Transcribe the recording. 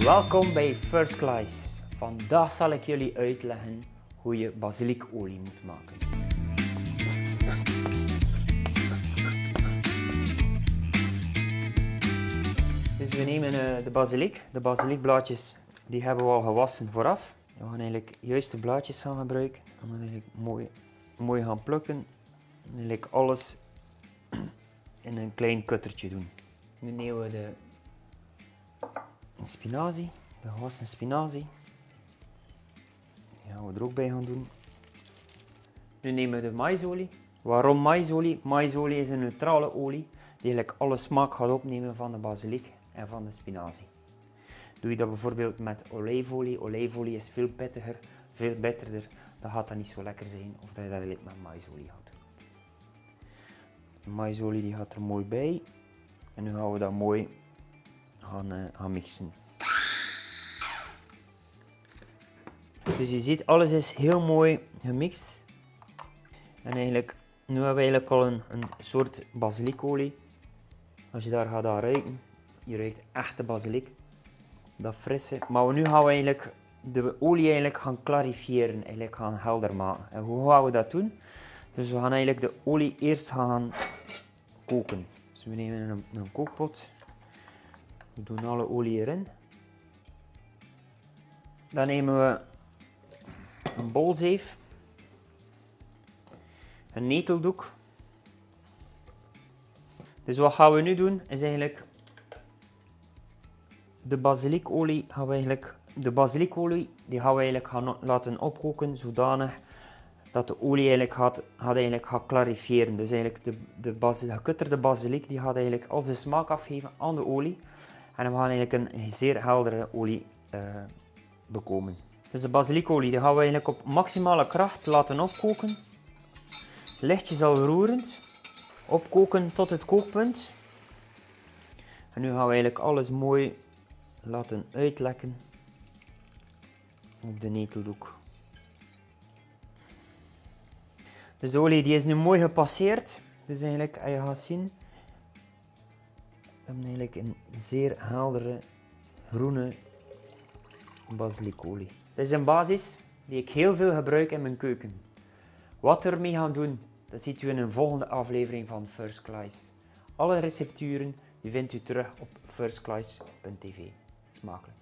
Welkom bij First Slice. Vandaag zal ik jullie uitleggen hoe je basiliekolie moet maken. Dus we nemen de basiliek. De basiliekblaadjes die hebben we al gewassen vooraf. We gaan eigenlijk juist de blaadjes gaan gebruiken. We gaan eigenlijk mooi gaan plukken. En eigenlijk alles in een klein kuttertje doen. Nu nemen we de spinazie, de gewassen spinazie. Die gaan we er ook bij gaan doen. Nu nemen we de maïsolie. Waarom maïsolie? Maïsolie is een neutrale olie die eigenlijk alle smaak gaat opnemen van de basiliek en van de spinazie. Doe je dat bijvoorbeeld met olijfolie. Olijfolie is veel pittiger, veel bitterder. Dan gaat dat niet zo lekker zijn of dat je dat eigenlijk met maïsolie gaat doen. De maïsolie die gaat er mooi bij. En nu gaan we dat mooi gaan mixen. Dus je ziet, alles is heel mooi gemixt. En eigenlijk, nu hebben we eigenlijk al een soort basiliekolie. Als je daar gaat aan ruiken, je ruikt echte basiliek. Dat frisse. Maar nu gaan we eigenlijk de olie eigenlijk gaan clarifiëren, eigenlijk gaan helder maken. En hoe gaan we dat doen? Dus we gaan eigenlijk de olie eerst gaan koken. Dus we nemen een kookpot. We doen alle olie erin. Dan nemen we een bolzeef, een neteldoek. Dus wat gaan we nu doen is eigenlijk de basiliekolie gaan we gaan laten opkoken zodanig dat de olie eigenlijk gaat clarifiëren. Dus eigenlijk de gekutterde basiliek die gaat eigenlijk al zijn smaak afgeven aan de olie. En we gaan eigenlijk een zeer heldere olie bekomen. Dus de basiliekolie die gaan we eigenlijk op maximale kracht laten opkoken. Lichtjes al roerend. Opkoken tot het kookpunt. En nu gaan we eigenlijk alles mooi laten uitlekken op de neteldoek. Dus de olie die is nu mooi gepasseerd. Dus eigenlijk, als je gaat zien, we hebben eigenlijk een zeer heldere groene basiliekolie. Dit is een basis die ik heel veel gebruik in mijn keuken. Wat we ermee gaan doen, dat ziet u in een volgende aflevering van First Slice. Alle recepturen die vindt u terug op firstslice.tv. Smakelijk.